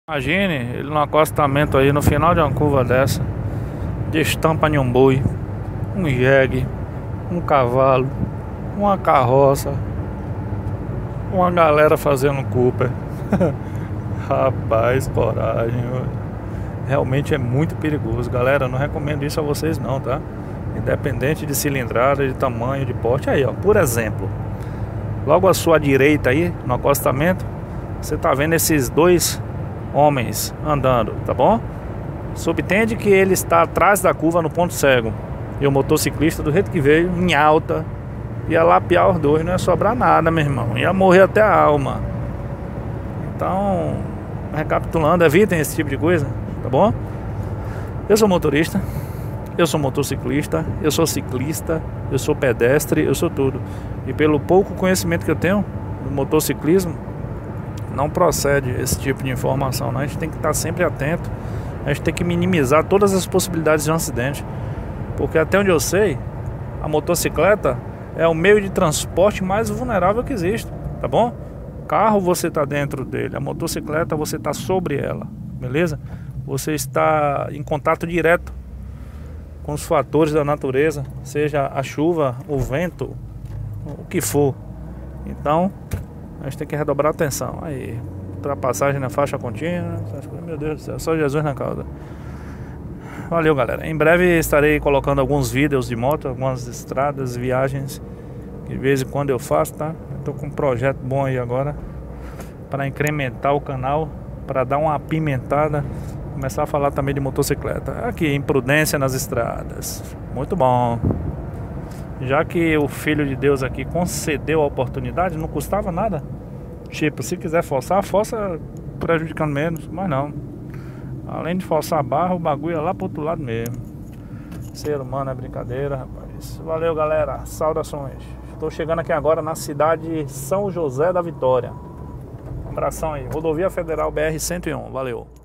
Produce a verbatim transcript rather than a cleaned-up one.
Imagine ele no acostamento aí no final de uma curva dessa, destampa em um boi, um jegue, um cavalo, uma carroça, uma galera fazendo Cooper. Rapaz, coragem, realmente é muito perigoso, galera. Não recomendo isso a vocês não, tá? Independente de cilindrada, de tamanho, de porte. Aí, ó, por exemplo, logo à sua direita aí, no acostamento, você tá vendo esses dois homens andando, tá bom? Subtende que ele está atrás da curva no ponto cego, e o motociclista do jeito que veio, em alta, ia lapear os dois, não ia sobrar nada, meu irmão, ia morrer até a alma. Então, recapitulando, evitem esse tipo de coisa, tá bom? Eu sou motorista, eu sou motociclista, eu sou ciclista, eu sou pedestre, eu sou tudo. E pelo pouco conhecimento que eu tenho do motociclismo, não procede esse tipo de informação, né? A gente tem que estar sempre atento, a gente tem que minimizar todas as possibilidades de um acidente, porque até onde eu sei, a motocicleta é o meio de transporte mais vulnerável que existe, tá bom? Carro você está dentro dele, a motocicleta você está sobre ela, beleza? Você está em contato direto com os fatores da natureza, seja a chuva, o vento, o que for. Então a gente tem que redobrar a atenção. Aí, ultrapassagem na faixa contínua, meu Deus do céu, só Jesus na causa. Valeu, galera. Em breve estarei colocando alguns vídeos de moto, algumas estradas, viagens, que de vez em quando eu faço, tá? Eu tô com um projeto bom aí agora para incrementar o canal, para dar uma apimentada, começar a falar também de motocicleta. Aqui, imprudência nas estradas. Muito bom. Já que o Filho de Deus aqui concedeu a oportunidade, não custava nada. Tipo, se quiser forçar, força prejudicando menos, mas não. Além de forçar a barra, o bagulho é lá pro outro lado mesmo. Ser humano é brincadeira, rapaz. Valeu, galera. Saudações. Estou chegando aqui agora na cidade de São José da Vitória. Um abração aí. Rodovia Federal B R cento e um. Valeu.